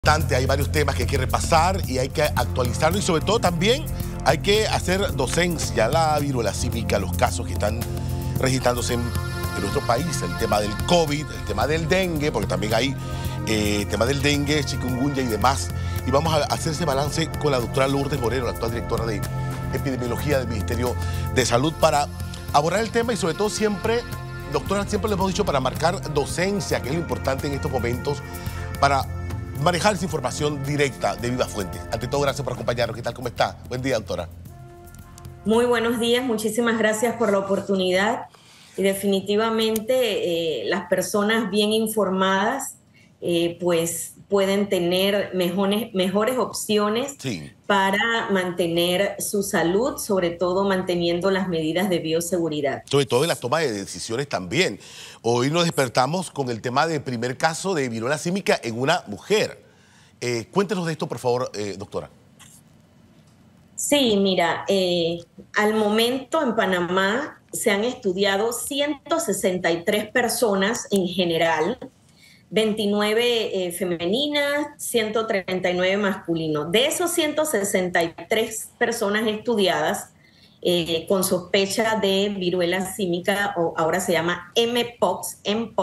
Hay varios temas que hay que repasar y hay que actualizarlo y sobre todo también hay que hacer docencia, la viruela símica, los casos que están registrándose en nuestro país, el tema del COVID, el tema del dengue, porque también hay tema del dengue, chikungunya y demás. Y vamos a hacer ese balance con la doctora Lourdes Moreno, la actual directora de Epidemiología del Ministerio de Salud, para abordar el tema y sobre todo siempre, doctora, siempre le hemos dicho para marcar docencia, que es lo importante en estos momentos, para manejar esa información directa de viva fuente. Ante todo, gracias por acompañarnos. ¿Qué tal? ¿Cómo está? Buen día, doctora. Muy buenos días, muchísimas gracias por la oportunidad. Y definitivamente las personas bien informadas pues pueden tener mejores opciones para mantener su salud, sobre todo manteniendo las medidas de bioseguridad. Sobre todo en la toma de decisiones también. Hoy nos despertamos con el tema del primer caso de viruela símica en una mujer. Cuéntenos de esto, por favor, doctora. Sí, mira, al momento en Panamá se han estudiado 163 personas en general, 29 femeninas, 139 masculinos. De esos 163 personas estudiadas con sospecha de viruela símica, o ahora se llama Mpox,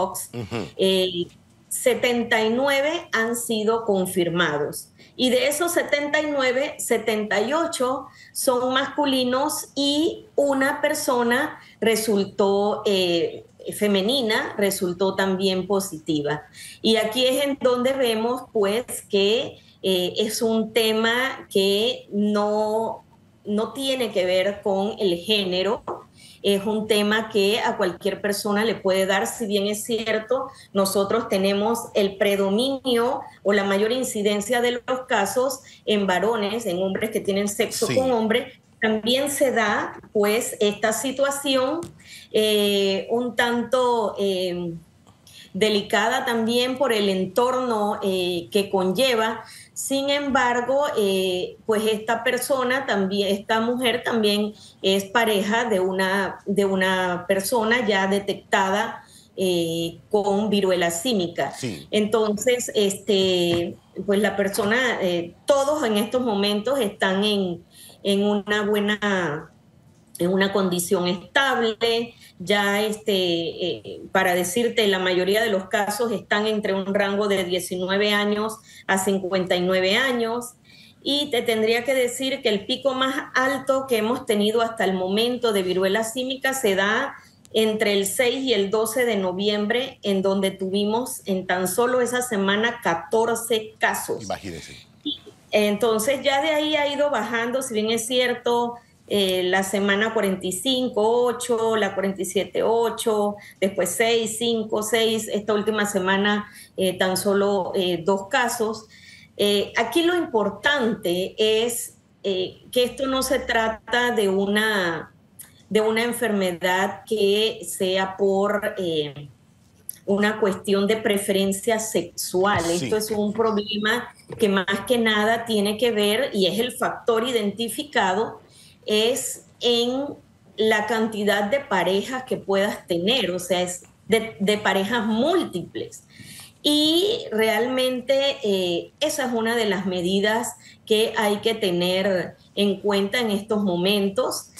79 han sido confirmados. Y de esos 79, 78 son masculinos y una persona resultó femenina, resultó también positiva. Y aquí es en donde vemos pues que es un tema que no tiene que ver con el género. Es un tema que a cualquier persona le puede dar, si bien es cierto, nosotros tenemos el predominio o la mayor incidencia de los casos en varones, en hombres que tienen sexo con hombres. También se da pues esta situación un tanto delicada también por el entorno que conlleva. Sin embargo, pues esta persona también, esta mujer también es pareja de una persona ya detectada con viruela símica. Entonces, pues la persona, todos en estos momentos están en una condición estable. Ya para decirte, la mayoría de los casos están entre un rango de 19 años a 59 años. Y te tendría que decir que el pico más alto que hemos tenido hasta el momento de viruela símica se da entre el 6 y el 12 de noviembre, en donde tuvimos en tan solo esa semana 14 casos. Imagínense. Entonces ya de ahí ha ido bajando, si bien es cierto, la semana 45, 8, la 47, 8, después 6, 5, 6, esta última semana tan solo 2 casos. Aquí lo importante es que esto no se trata de una enfermedad que sea por una cuestión de preferencia sexual. Esto es un problema que más que nada tiene que ver, y es el factor identificado, es en la cantidad de parejas que puedas tener, o sea, es de parejas múltiples. Y realmente esa es una de las medidas que hay que tener en cuenta en estos momentos.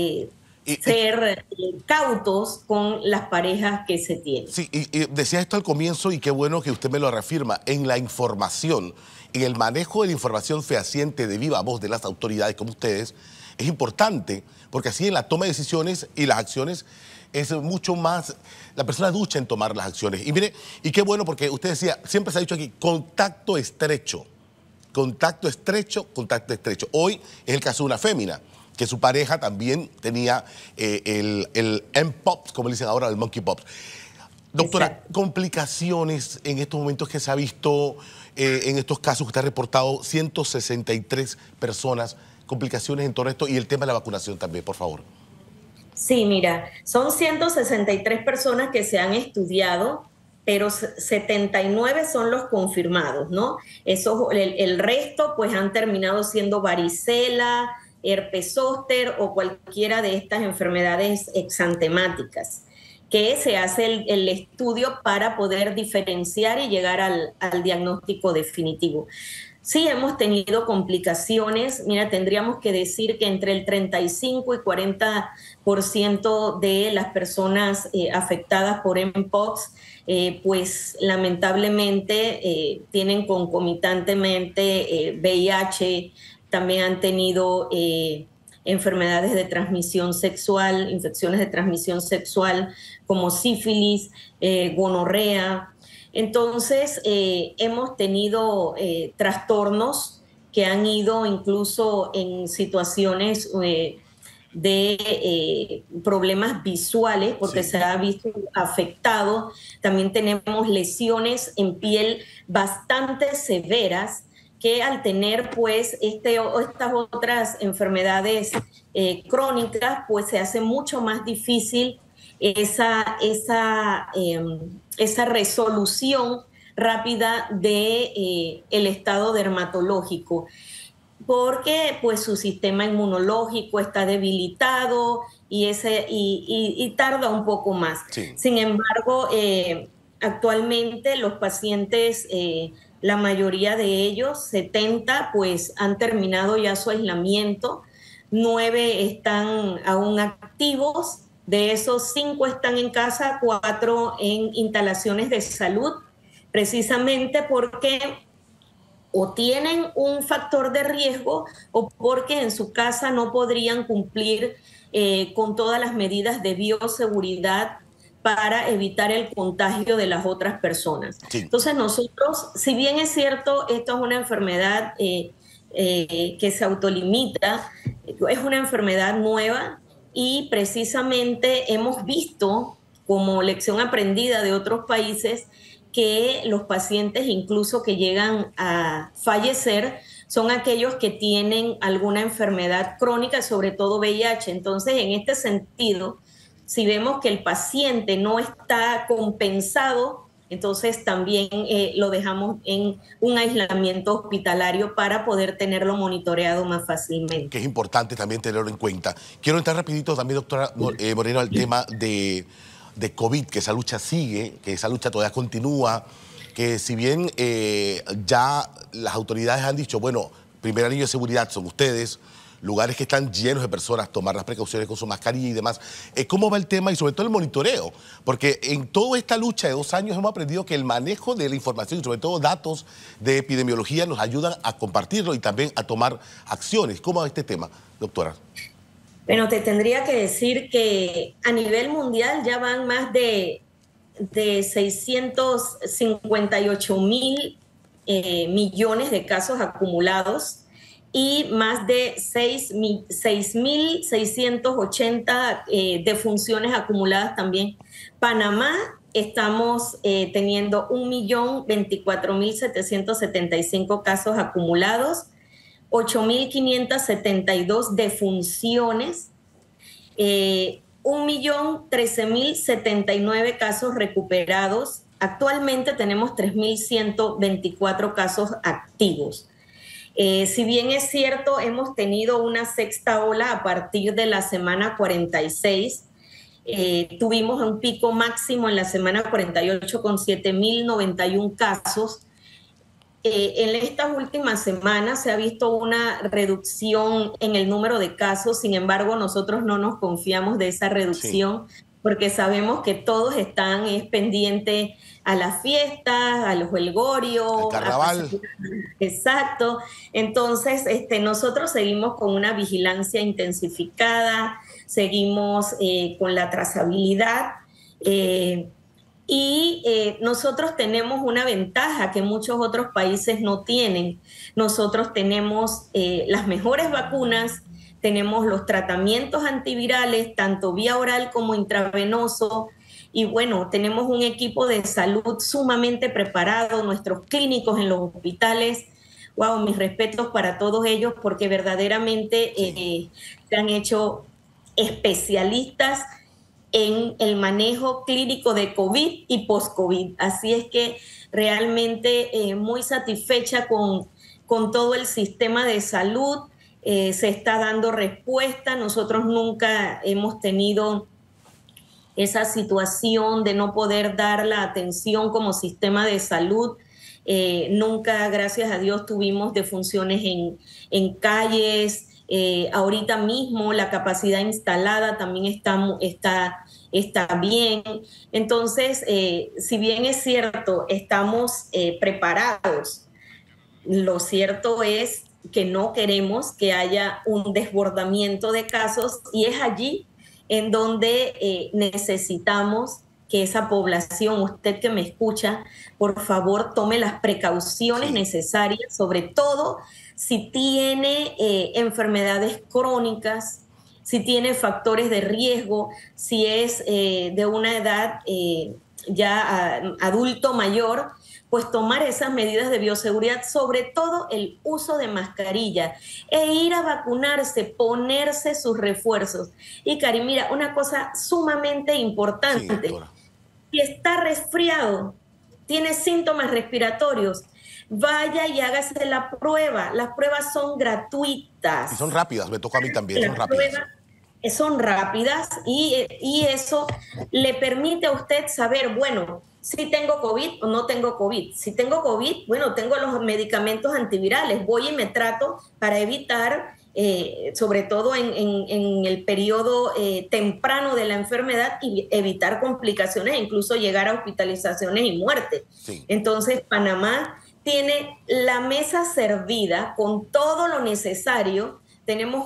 Ser cautos con las parejas que se tienen. Sí, y decía esto al comienzo y qué bueno que usted me lo reafirma, en la información, en el manejo de la información fehaciente de viva voz de las autoridades como ustedes, es importante, porque así en la toma de decisiones y las acciones es mucho más, la persona ducha en tomar las acciones. Y mire, y qué bueno, porque usted decía, siempre se ha dicho aquí, contacto estrecho. Contacto estrecho, contacto estrecho. Hoy es el caso de una fémina, que su pareja también tenía el Mpox, como le dicen ahora, el monkeypox. Doctora, complicaciones en estos momentos que se ha visto, en estos casos que usted ha reportado, 163 personas, complicaciones en todo esto y el tema de la vacunación también, por favor. Sí, mira, son 163 personas que se han estudiado, pero 79 son los confirmados, ¿no? El resto pues han terminado siendo varicela, herpes zóster o cualquiera de estas enfermedades exantemáticas. que se hace el estudio para poder diferenciar y llegar al diagnóstico definitivo. Sí, hemos tenido complicaciones. Mira, tendríamos que decir que entre el 35 y 40% de las personas afectadas por Mpox, pues lamentablemente tienen concomitantemente VIH, también han tenido enfermedades de transmisión sexual, infecciones de transmisión sexual como sífilis, gonorrea. Entonces, hemos tenido trastornos que han ido incluso en situaciones de problemas visuales, porque Sí. se ha visto afectado. También tenemos lesiones en piel bastante severas que al tener pues estas otras enfermedades crónicas, pues se hace mucho más difícil esa resolución rápida de el estado dermatológico, porque pues su sistema inmunológico está debilitado y tarda un poco más. Sí. Sin embargo, actualmente los pacientes, la mayoría de ellos, 70, pues han terminado ya su aislamiento, 9 están aún activos, de esos 5 están en casa, 4 en instalaciones de salud, precisamente porque o tienen un factor de riesgo o porque en su casa no podrían cumplir con todas las medidas de bioseguridad para evitar el contagio de las otras personas. Sí. Entonces nosotros, si bien es cierto, esto es una enfermedad que se autolimita, es una enfermedad nueva y precisamente hemos visto como lección aprendida de otros países que los pacientes incluso que llegan a fallecer son aquellos que tienen alguna enfermedad crónica, sobre todo VIH. Entonces, en este sentido, si vemos que el paciente no está compensado, entonces también lo dejamos en un aislamiento hospitalario para poder tenerlo monitoreado más fácilmente. Que es importante también tenerlo en cuenta. Quiero entrar rapidito también, doctora Moreno, al tema de COVID, que esa lucha sigue, que esa lucha todavía continúa, que si bien ya las autoridades han dicho, bueno, primer anillo de seguridad son ustedes, lugares que están llenos de personas, tomar las precauciones con su mascarilla y demás. ¿Cómo va el tema y sobre todo el monitoreo? Porque en toda esta lucha de 2 años hemos aprendido que el manejo de la información y sobre todo datos de epidemiología nos ayudan a compartirlo y también a tomar acciones. ¿Cómo va este tema, doctora? Bueno, te tendría que decir que a nivel mundial ya van más de 658.000 millones de casos acumulados y más de 6.680 defunciones acumuladas también. Panamá estamos teniendo 1.024.775 casos acumulados, 8.572 defunciones, 1.013.079 casos recuperados. Actualmente tenemos 3.124 casos activos. Si bien es cierto, hemos tenido una sexta ola a partir de la semana 46. Tuvimos un pico máximo en la semana 48 con 7.091 casos. En estas últimas semanas se ha visto una reducción en el número de casos, sin embargo nosotros no nos confiamos de esa reducción, sí, porque sabemos que todos están pendientes a las fiestas, al jolgorio, al carnaval. Exacto. Entonces, nosotros seguimos con una vigilancia intensificada, seguimos con la trazabilidad. Nosotros tenemos una ventaja que muchos otros países no tienen. Nosotros tenemos las mejores vacunas, tenemos los tratamientos antivirales, tanto vía oral como intravenoso, y bueno, tenemos un equipo de salud sumamente preparado, nuestros clínicos en los hospitales. Wow, mis respetos para todos ellos porque verdaderamente se han hecho especialistas en el manejo clínico de COVID y post-COVID. Así es que realmente muy satisfecha con todo el sistema de salud. Se está dando respuesta. Nosotros nunca hemos tenido esa situación de no poder dar la atención como sistema de salud. Nunca, gracias a Dios, tuvimos defunciones en calles. Ahorita mismo la capacidad instalada también está bien. Entonces, si bien es cierto, estamos preparados, lo cierto es que no queremos que haya un desbordamiento de casos y es allí en donde necesitamos que esa población, usted que me escucha, por favor tome las precauciones necesarias, sobre todo si tiene enfermedades crónicas, si tiene factores de riesgo, si es de una edad ya adulto mayor, pues tomar esas medidas de bioseguridad, sobre todo el uso de mascarilla e ir a vacunarse, ponerse sus refuerzos. Y Cari, mira, una cosa sumamente importante, si está resfriado, tiene síntomas respiratorios, vaya y hágase la prueba. Las pruebas son gratuitas. Y son rápidas, me toca a mí también, son rápidas. Son rápidas y eso le permite a usted saber, bueno, si tengo COVID o no tengo COVID. Si tengo COVID, bueno, tengo los medicamentos antivirales, voy y me trato para evitar, sobre todo en el periodo temprano de la enfermedad, y evitar complicaciones e incluso llegar a hospitalizaciones y muerte. Sí. Entonces, Panamá tiene la mesa servida con todo lo necesario. Tenemos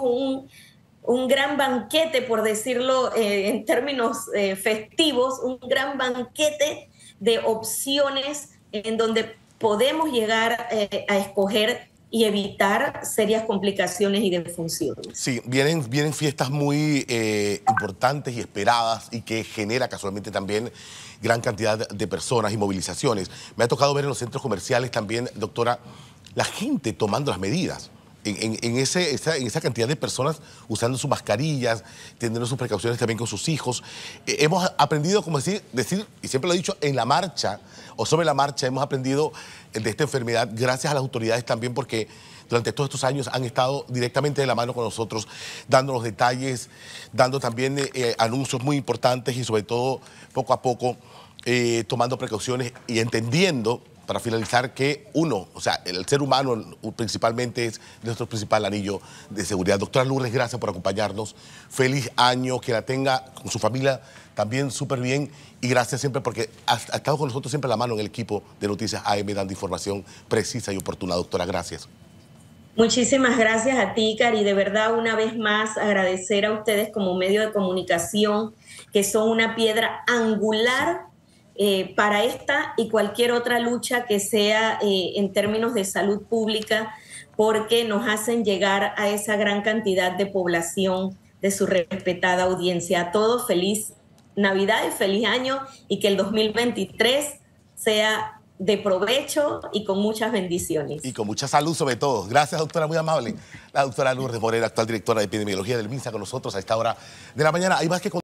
un gran banquete, por decirlo en términos festivos, un gran banquete de opciones en donde podemos llegar a escoger y evitar serias complicaciones y defunciones. Sí, vienen fiestas muy importantes y esperadas y que genera casualmente también gran cantidad de personas y movilizaciones. Me ha tocado ver en los centros comerciales también, doctora, la gente tomando las medidas. En esa cantidad de personas usando sus mascarillas, teniendo sus precauciones también con sus hijos. Hemos aprendido, como decir, y siempre lo he dicho, en la marcha o sobre la marcha hemos aprendido de esta enfermedad gracias a las autoridades también, porque durante todos estos años han estado directamente de la mano con nosotros, dando los detalles, dando también anuncios muy importantes y sobre todo poco a poco tomando precauciones y entendiendo, para finalizar, que o sea, el ser humano principalmente es nuestro principal anillo de seguridad. Doctora Lourdes, gracias por acompañarnos. Feliz año, que la tenga con su familia también súper bien. Y gracias siempre porque ha estado con nosotros siempre la mano en el equipo de Noticias AM, dando información precisa y oportuna. Doctora, gracias. Muchísimas gracias a ti, Cari. De verdad, una vez más, agradecer a ustedes como medio de comunicación, que son una piedra angular para esta y cualquier otra lucha que sea en términos de salud pública, porque nos hacen llegar a esa gran cantidad de población de su respetada audiencia. A todos, feliz Navidad y feliz año, y que el 2023 sea de provecho y con muchas bendiciones. Y con mucha salud sobre todo. Gracias, doctora, muy amable. La doctora Lourdes Morera, actual directora de epidemiología del MINSA, con nosotros a esta hora de la mañana. Hay más que